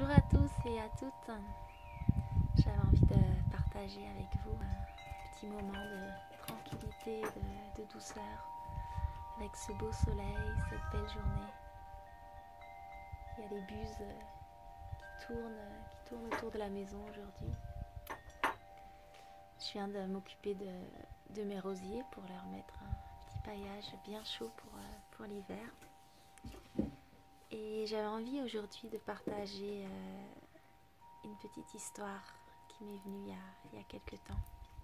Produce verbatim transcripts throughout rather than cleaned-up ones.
Bonjour à tous et à toutes. J'avais envie de partager avec vous un petit moment de tranquillité, de, de douceur, avec ce beau soleil, cette belle journée. Il y a les buses qui tournent, qui tournent autour de la maison aujourd'hui. Je viens de m'occuper de, de mes rosiers pour leur mettre un petit paillage bien chaud pour, pour l'hiver. Et j'avais envie aujourd'hui de partager euh, une petite histoire qui m'est venue il y a, il y a quelques temps.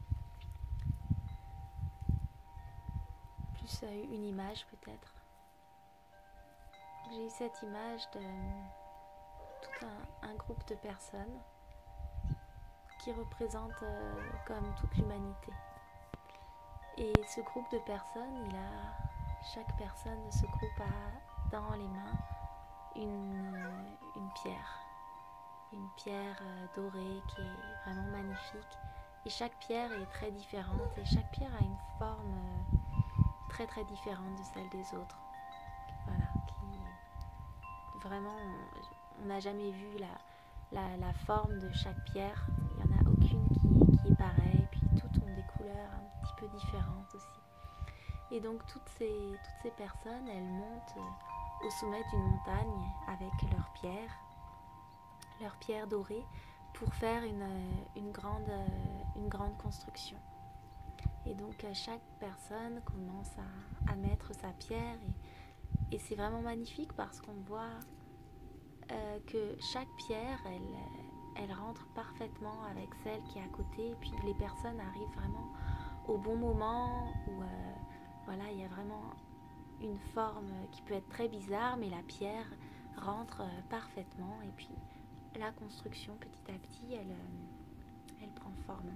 Plus euh, une image peut-être. J'ai eu cette image de tout un, un groupe de personnes qui représentent euh, comme toute l'humanité. Et ce groupe de personnes, il a, chaque personne de ce groupe a dans les mains une, euh, une pierre. Une pierre euh, dorée qui est vraiment magnifique. Et chaque pierre est très différente et chaque pierre a une forme euh, très très différente de celle des autres. Voilà, qui vraiment, on n'a jamais vu la, la, la forme de chaque pierre. Il n'y en a aucune qui, qui est pareille, puis toutes ont des couleurs un petit peu différentes aussi. Et donc toutes ces, toutes ces personnes, elles montent au sommet d'une montagne avec leurs pierres, leurs pierres dorées, pour faire une, une, grande, une grande construction. Et donc chaque personne commence à, à mettre sa pierre et, et c'est vraiment magnifique parce qu'on voit euh, que chaque pierre, elle, elle rentre parfaitement avec celle qui est à côté et puis les personnes arrivent vraiment au bon moment où euh, voilà, il y a vraiment une forme qui peut être très bizarre mais la pierre rentre euh, parfaitement et puis la construction petit à petit, elle, euh, elle prend forme.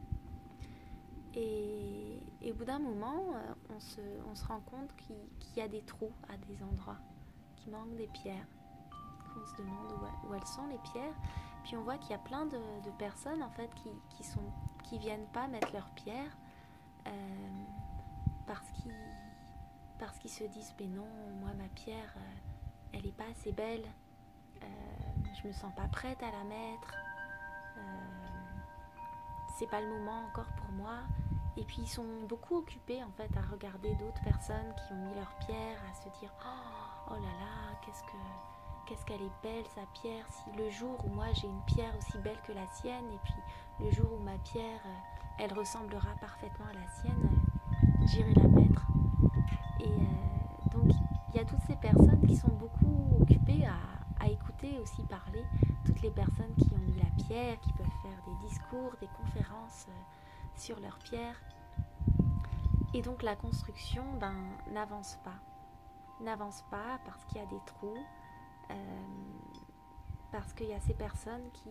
Et, et au bout d'un moment, on se, on se rend compte qu'il, qu'il y a des trous à des endroits, qu'il manque des pierres, qu'on se demande où, où elles sont les pierres. Puis on voit qu'il y a plein de, de personnes en fait qui, qui sont, qui viennent pas mettre leurs pierres euh, parce qu'ils, parce qu'ils se disent mais non, moi ma pierre, euh, elle est pas assez belle, euh, je me sens pas prête à la mettre. Euh, c'est pas le moment encore pour moi. Et puis ils sont beaucoup occupés en fait à regarder d'autres personnes qui ont mis leur pierre, à se dire oh, oh là là, qu'est-ce que qu'est-ce qu'elle est belle sa pierre. Si le jour où moi j'ai une pierre aussi belle que la sienne, et puis le jour où ma pierre elle ressemblera parfaitement à la sienne, j'irai la mettre. Et euh, donc il y a toutes ces personnes qui sont beaucoup occupées à, à écouter aussi parler toutes les personnes qui ont mis la pierre, qui peuvent faire des discours, des conférences euh, sur leurs pierres. Et donc la construction ben, n'avance pas. N'avance pas parce qu'il y a des trous, euh, parce qu'il y a ces personnes qui,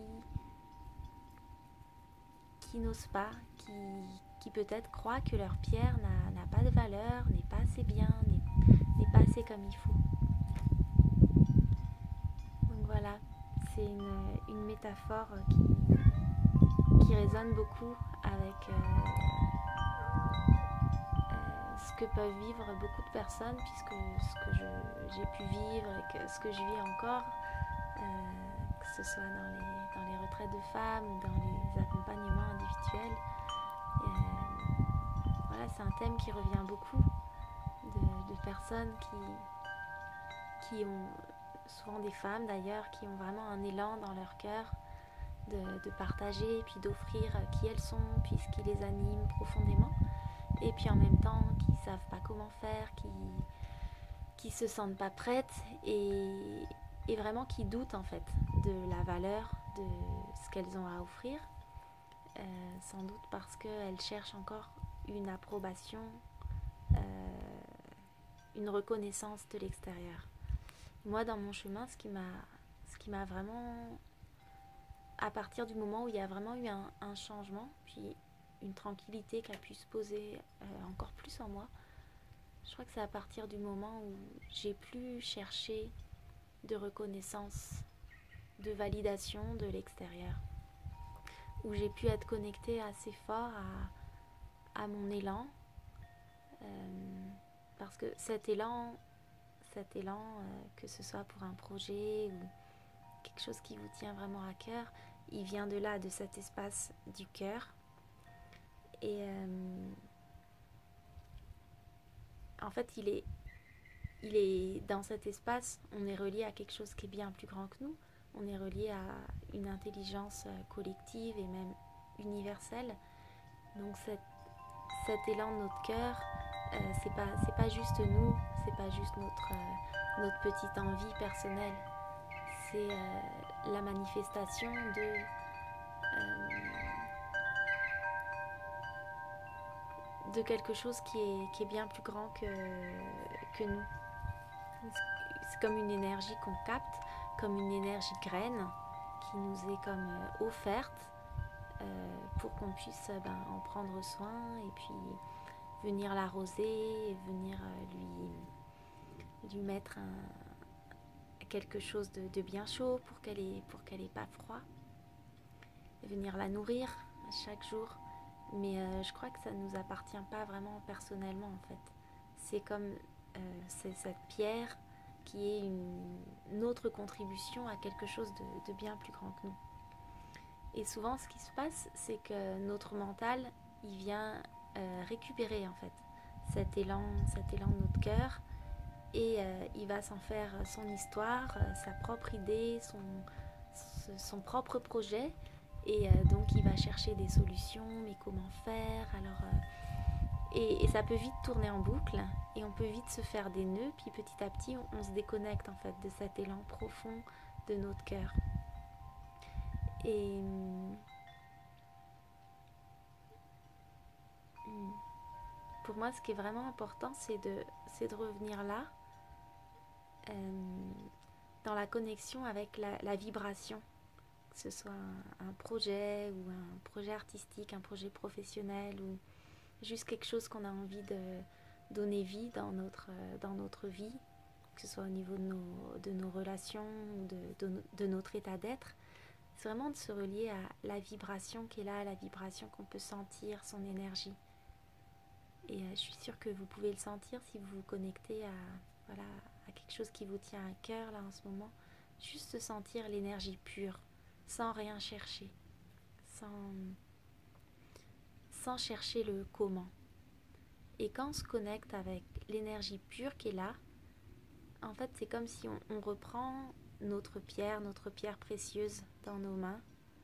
qui n'osent pas, qui, qui peut-être croient que leur pierre n'a, n'a pas de valeur, n'est pas assez bien, n'est, n'est pas assez comme il faut. Donc voilà, c'est une, une métaphore qui, qui résonne beaucoup avec euh, euh, ce que peuvent vivre beaucoup de personnes, puisque ce que je, j'ai pu vivre et que ce que je vis encore, euh, que ce soit dans les, dans les retraites de femmes ou dans les accompagnements individuels. Et, euh, voilà, c'est un thème qui revient beaucoup de, de personnes qui, qui ont, souvent des femmes d'ailleurs, qui ont vraiment un élan dans leur cœur de, de partager et puis d'offrir qui elles sont, puis ce qui les anime profondément. Et puis en même temps, qui ne savent pas comment faire, qui qui se sentent pas prêtes et, et vraiment qui doutent en fait de la valeur de ce qu'elles ont à offrir. Euh, sans doute parce qu'elles cherchent encore une approbation, euh, une reconnaissance de l'extérieur. Moi, dans mon chemin, ce qui m'a, ce qui m'a vraiment, à partir du moment où il y a vraiment eu un, un changement, puis une tranquillité qui a pu se poser euh, encore plus en moi, je crois que c'est à partir du moment où j'ai plus cherché de reconnaissance, de validation de l'extérieur, où j'ai pu être connectée assez fort à, à mon élan, euh, parce que cet élan, cet élan, euh, que ce soit pour un projet ou quelque chose qui vous tient vraiment à cœur, il vient de là, de cet espace du cœur. Et euh, en fait, il est, il est dans cet espace, on est relié à quelque chose qui est bien plus grand que nous. On est relié à une intelligence collective et même universelle. Donc cette, cet élan de notre cœur, euh, c'est pas, c'est pas juste nous, c'est pas juste notre, euh, notre petite envie personnelle. C'est euh, la manifestation de... Euh, de quelque chose qui est, qui est bien plus grand que, que nous. C'est comme une énergie qu'on capte, comme une énergie graine qui nous est comme euh, offerte euh, pour qu'on puisse euh, ben, en prendre soin et puis venir l'arroser et venir euh, lui, lui mettre un, quelque chose de, de bien chaud pour qu'elle ait, pour qu'elle ait pas froid. Et venir la nourrir chaque jour. Mais euh, je crois que ça ne nous appartient pas vraiment personnellement en fait. C'est comme euh, c'est cette pierre qui est une, une autre contribution à quelque chose de, de bien plus grand que nous. Et souvent ce qui se passe, c'est que notre mental, il vient euh, récupérer en fait cet élan, cet élan de notre cœur et euh, il va s'en faire son histoire, euh, sa propre idée, son, son propre projet. Et euh, donc il va chercher des solutions, mais comment faire alors, euh, et, et ça peut vite tourner en boucle, et on peut vite se faire des nœuds, puis petit à petit on, on se déconnecte en fait de cet élan profond de notre cœur. Et pour moi ce qui est vraiment important, c'est de, c'est de revenir là, euh, dans la connexion avec la, la vibration. Que ce soit un, un projet ou un projet artistique, un projet professionnel ou juste quelque chose qu'on a envie de donner vie dans notre, dans notre vie, que ce soit au niveau de nos, de nos relations ou de, de, de notre état d'être. C'est vraiment de se relier à la vibration qui est là, la vibration qu'on peut sentir, son énergie. Et euh, je suis sûre que vous pouvez le sentir si vous vous connectez à, voilà, à quelque chose qui vous tient à cœur là en ce moment. Juste sentir l'énergie pure, sans rien chercher, sans, sans chercher le comment. Et quand on se connecte avec l'énergie pure qui est là, en fait c'est comme si on, on reprend notre pierre, notre pierre précieuse dans nos mains,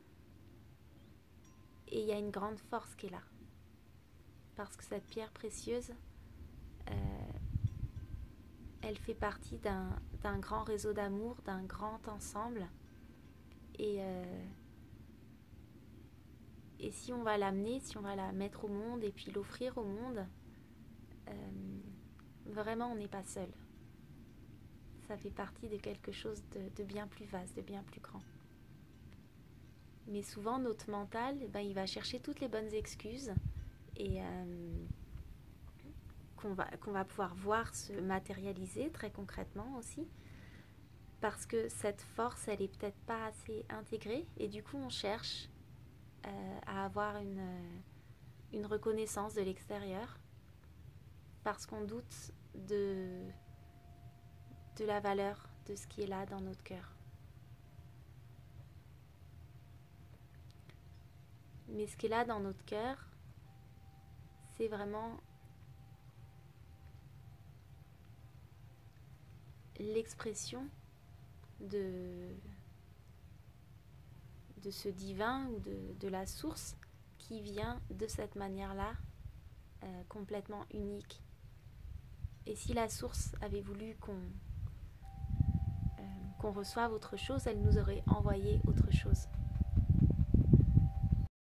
et il y a une grande force qui est là. Parce que cette pierre précieuse, euh, elle fait partie d'un, d'un grand réseau d'amour, d'un grand ensemble. Et, euh, et si on va l'amener, si on va la mettre au monde et puis l'offrir au monde, euh, vraiment on n'est pas seul. Ça fait partie de quelque chose de, de bien plus vaste, de bien plus grand. Mais souvent notre mental, ben, il va chercher toutes les bonnes excuses et euh, qu'on va, qu'on va pouvoir voir se matérialiser très concrètement aussi. Parce que cette force, elle est peut-être pas assez intégrée et du coup on cherche euh, à avoir une, une reconnaissance de l'extérieur parce qu'on doute de, de la valeur de ce qui est là dans notre cœur. Mais ce qui est là dans notre cœur, c'est vraiment l'expression de, de ce divin ou de, de la source qui vient de cette manière-là, euh, complètement unique. Et si la source avait voulu qu'on euh, qu'on reçoive autre chose, elle nous aurait envoyé autre chose.